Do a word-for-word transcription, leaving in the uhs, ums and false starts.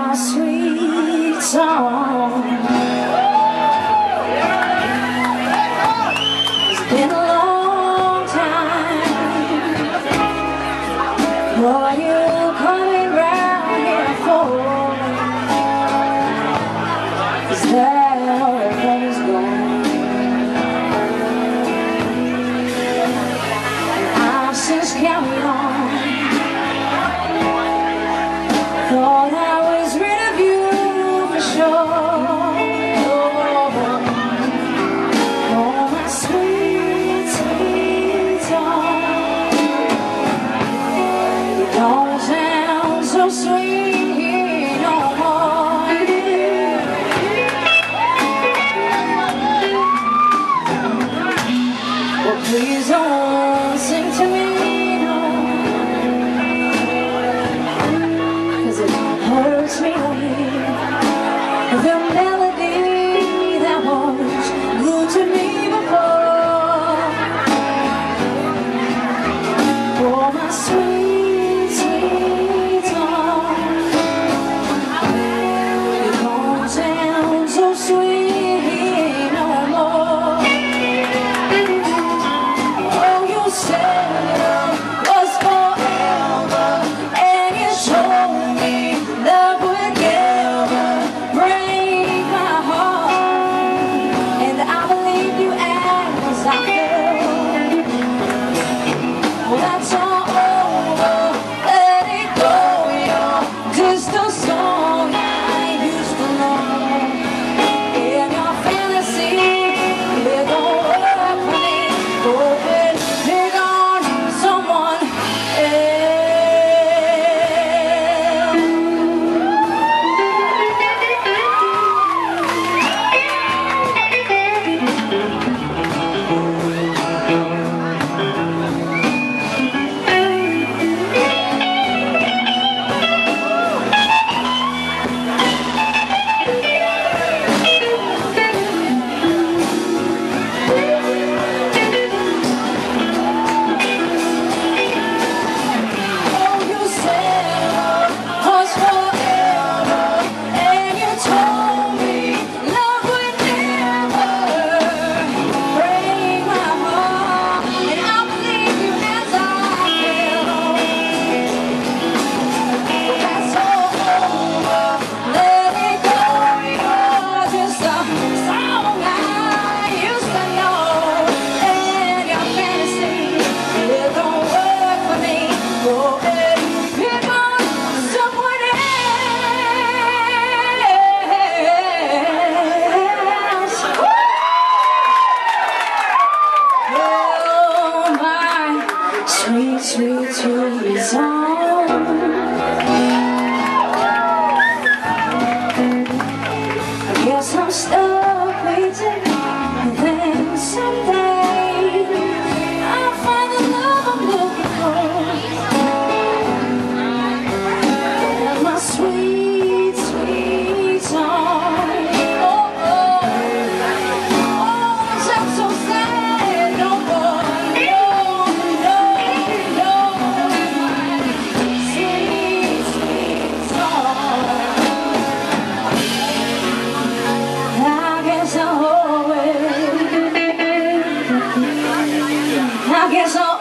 my sweet song. It's been a long time. What are you coming round here for? Is that all that is gone? And I've since carried on. Thought I was rid of you for sure. Oh, my sweet, sweet song. You don't sound so sweet no more. Well, please don't sing to me. Hurts me to hear the melody that was good to me before. Oh, my sweet, sweet song. You don't sound so sweet no more. Oh, you said love was forever, and you told me love would never break my heart, and I believe you as I felt. Well, that's all over, let it go. You're just a song I used to love. In your fantasy, it don't work for me. Go ahead, pick on someone else. Sweet, sweet, sweet song. I guess I'm stuck waiting, and then someday I'll find the love I'm looking for. And my sweet, sweet song. Oh, oh, oh, I'm so sad no more. I guess I'll